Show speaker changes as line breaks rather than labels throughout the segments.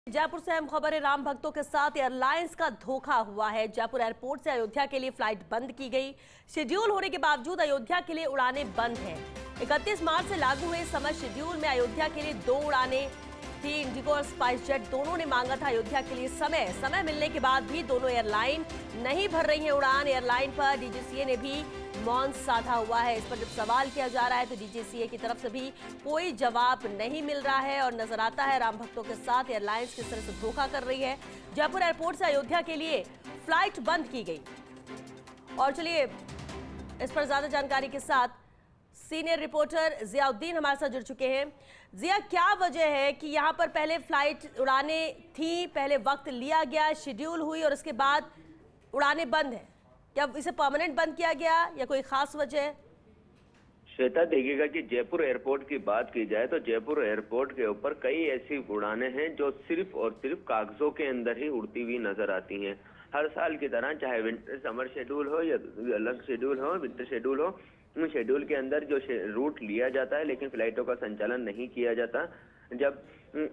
जयपुर से अहम खबर है। राम भक्तों के साथ एयरलाइंस का धोखा हुआ है। जयपुर एयरपोर्ट से अयोध्या के लिए फ्लाइट बंद की गई। शेड्यूल होने के बावजूद अयोध्या के लिए उड़ानें बंद हैं। 31 मार्च से लागू हुए समय शेड्यूल में अयोध्या के लिए 2 उड़ानें थी। इंडिगो और स्पाइस जेट दोनों ने मांगा था अयोध्या के लिए समय मिलने के बाद भी दोनों एयरलाइन नहीं भर रही है उड़ान। एयरलाइन पर डीजीसीए ने भी मौन साधा हुआ है। इस पर जब सवाल किया जा रहा है तो डीजीसीए की तरफ से भी कोई जवाब नहीं मिल रहा है और नजर आता है राम भक्तों के साथ एयरलाइंस किस तरह से धोखा कर रही है। जयपुर एयरपोर्ट से अयोध्या के लिए फ्लाइट बंद की गई। और चलिए इस पर ज्यादा जानकारी के साथ सीनियर रिपोर्टर जियाउद्दीन हमारे साथ जुड़ चुके हैं। जिया, क्या वजह है कि यहाँ पर पहले फ्लाइट उड़ाने थी, पहले वक्त लिया गया, शेड्यूल हुई और उसके बाद उड़ानें बंद है? क्या इसे परमानेंट बंद किया गया या कोई खास वजह है?
श्वेता, देखिएगा कि जयपुर एयरपोर्ट की बात की जाए तो जयपुर एयरपोर्ट के ऊपर कई ऐसी उड़ानें हैं जो सिर्फ और सिर्फ कागजों के अंदर ही उड़ती हुई नजर आती हैं। हर साल की तरह चाहे विंटर समर शेड्यूल हो या अलग शेड्यूल हो, विंटर शेड्यूल हो, उन शेड्यूल के अंदर जो रूट लिया जाता है लेकिन फ्लाइटों का संचालन नहीं किया जाता। जब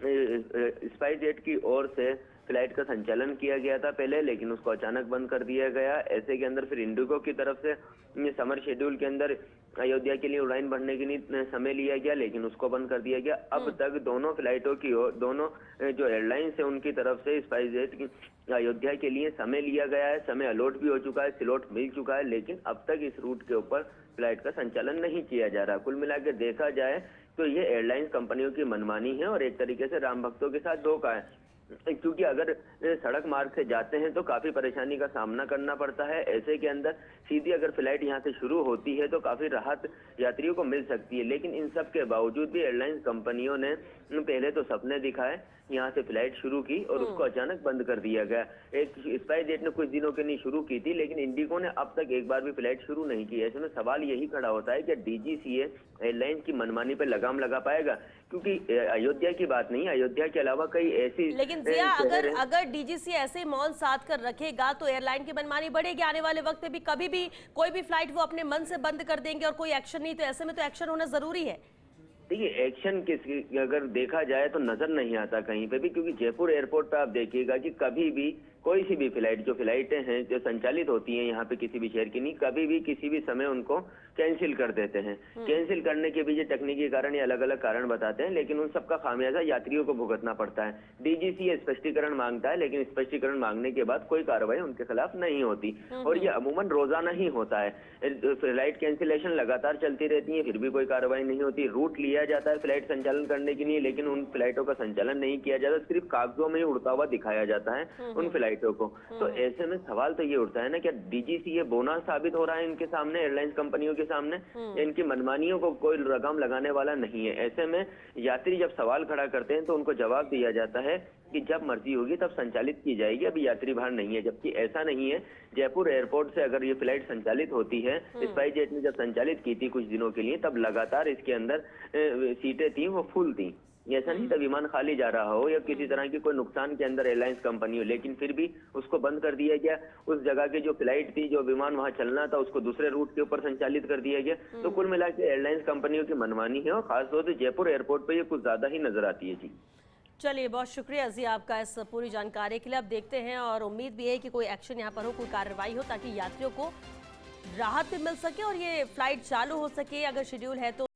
स्पाइस जेट की ओर से फ्लाइट का संचालन किया गया था पहले, लेकिन उसको अचानक बंद कर दिया गया। ऐसे के अंदर फिर इंडिगो की तरफ से समर शेड्यूल के अंदर अयोध्या के लिए उड़ान भरने के लिए समय लिया गया, लेकिन उसको बंद कर दिया गया। अब तक दोनों फ्लाइटों की ओर, दोनों जो एयरलाइंस है उनकी तरफ से स्पाइस जेट की अयोध्या के लिए समय लिया गया है, समय अलॉट भी हो चुका है, स्लॉट मिल चुका है, लेकिन अब तक इस रूट के ऊपर फ्लाइट का संचालन नहीं किया जा रहा। कुल मिलाकर देखा जाए तो ये एयरलाइंस कंपनियों की मनमानी है और एक तरीके से राम भक्तों के साथ धोखा है, क्योंकि अगर सड़क मार्ग से जाते हैं तो काफी परेशानी का सामना करना पड़ता है। ऐसे के अंदर सीधी अगर फ्लाइट यहां से शुरू होती है तो काफी राहत यात्रियों को मिल सकती है, लेकिन इन सब के बावजूद भी एयरलाइंस कंपनियों ने पहले तो सपने दिखाए, यहाँ से फ्लाइट शुरू की और उसको अचानक बंद कर दिया गया। एक स्पाइस जेट ने कुछ दिनों के लिए शुरू की थी, लेकिन इंडिगो ने अब तक एक बार भी फ्लाइट शुरू नहीं की। ऐसे में सवाल यही खड़ा होता है कि डीजीसीए एयरलाइंस की मनमानी पर लगाम लगा पाएगा, क्योंकि अयोध्या की बात नहीं, अयोध्या के अलावा कई ऐसी।
लेकिन जिया, अगर डीजीसी ऐसे मौन साध कर रखेगा तो एयरलाइन की मनमानी बढ़ेगी। आने वाले वक्त में भी कभी भी कोई भी फ्लाइट वो अपने मन से बंद कर देंगे और कोई एक्शन नहीं, तो ऐसे में तो एक्शन होना जरूरी है।
देखिए, एक्शन किस अगर देखा जाए तो नजर नहीं आता कहीं पे भी, क्योंकि जयपुर एयरपोर्ट पे आप देखिएगा कि कभी भी कोई सी भी फ्लाइट, जो फ्लाइटें हैं जो संचालित होती हैं यहाँ पे किसी भी शहर की, नहीं कभी भी किसी भी समय उनको कैंसिल कर देते हैं। कैंसिल करने के पीछे तकनीकी कारण या अलग अलग कारण बताते हैं, लेकिन उन सबका खामियाजा यात्रियों को भुगतना पड़ता है। डीजीसीए स्पष्टीकरण मांगता है, लेकिन स्पष्टीकरण मांगने के बाद कोई कार्रवाई उनके खिलाफ नहीं होती और ये अमूमन रोजाना ही होता है। फ्लाइट कैंसिलेशन लगातार चलती रहती है, फिर भी कोई कार्रवाई नहीं होती। रूट लिया जाता है फ्लाइट संचालन करने के लिए, लेकिन उन फ्लाइटों का संचालन नहीं किया जाता, सिर्फ कागजों में ही उड़ता हुआ दिखाया जाता है उन फ्लाइटों को। तो ऐसे में सवाल तो ये उठता है ना, क्या डीजीसीए बोनस साबित हो रहा है इनके सामने, एयरलाइंस कंपनियों के सामने? इनकी मनमानियों को कोई लगाम लगाने वाला नहीं है। ऐसे में यात्री जब सवाल खड़ा करते हैं तो उनको जवाब दिया जाता है कि जब मर्जी होगी तब संचालित की जाएगी, अभी यात्री भार नहीं है, जबकि ऐसा नहीं है। जयपुर एयरपोर्ट से अगर ये फ्लाइट संचालित होती है, स्पाइस जेट ने जब संचालित की थी कुछ दिनों के लिए, तब लगातार इसके अंदर सीटें थी वो फुल थी। ऐसा नहीं था विमान खाली जा रहा हो या किसी तरह की कोई नुकसान के अंदर एयरलाइंस कंपनी हो, लेकिन फिर भी उसको बंद कर दिया गया। उस जगह की जो फ्लाइट थी, जो विमान वहां चलना था, उसको दूसरे रूट के ऊपर संचालित कर दिया गया। तो कुल मिला के एयरलाइंस कंपनियों की मनमानी है और खासतौर से जयपुर एयरपोर्ट पर ये कुछ ज्यादा ही नजर आती है। जी
चलिए, बहुत शुक्रिया जी आपका इस पूरी जानकारी के लिए। अब देखते हैं और उम्मीद भी है कि कोई एक्शन यहाँ पर हो, कोई कार्रवाई हो, ताकि यात्रियों को राहत भी मिल सके और ये फ्लाइट चालू हो सके अगर शेड्यूल है तो।